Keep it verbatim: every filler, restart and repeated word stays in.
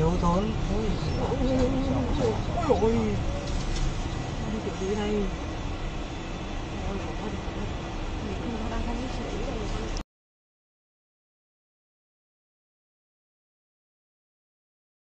chịu thôi. Ôi ôi, đi kiểu gì đây? Ôi,